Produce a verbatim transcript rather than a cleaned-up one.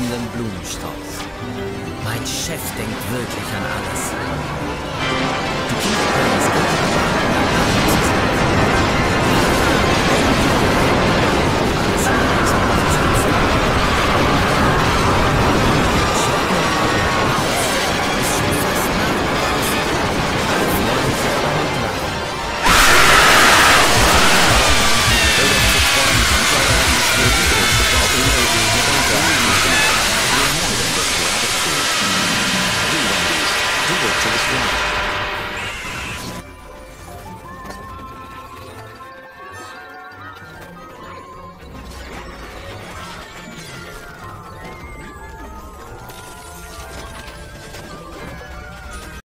duftenden Blumenstrauß. Mein Chef denkt wirklich an alles. Die Kinder